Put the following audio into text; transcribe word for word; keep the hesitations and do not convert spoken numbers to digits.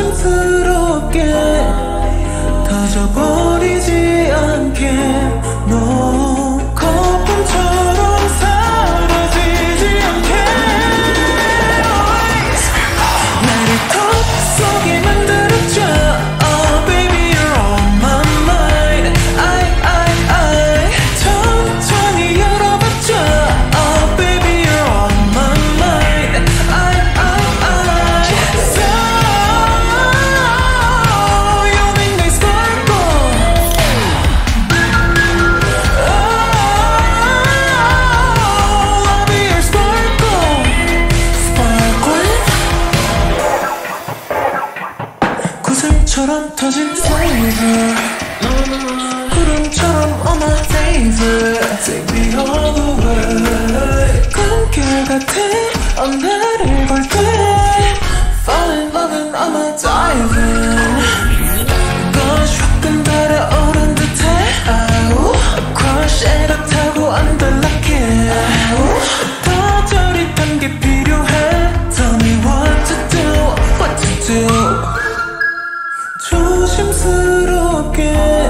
조심스럽게 터져버리지 않게 너 거품처럼 사라지지 않게 나를 턱 속에 만들어줘. Oh baby you're on my mind. I I I 천천히 열어봤죠. Oh baby you're on my mind. I I I So you make me sparkle. Oh I'll be your sparkle. Sparkle. 구슬처럼 터진 flavor 구름처럼 on my favor. Take me all the way. 꿈결 같아 oh, 나를 볼 때 Fall in love and I'm a diver. Gush 화끈 달아오른 듯해 아우 Crush 애рат하고 안달나게 더 저릿한 게 필요해. Tell me what to do, what to do. 조심스럽게